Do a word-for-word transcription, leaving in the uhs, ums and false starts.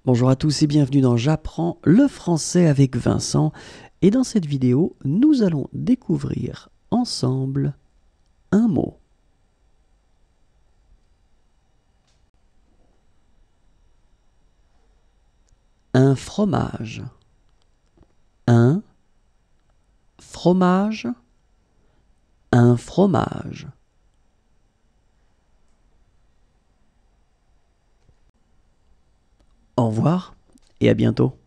Bonjour à tous et bienvenue dans J'apprends le français avec Vincent. Et dans cette vidéo, nous allons découvrir ensemble un mot. Un fromage. Un fromage. Un fromage. Au revoir et à bientôt.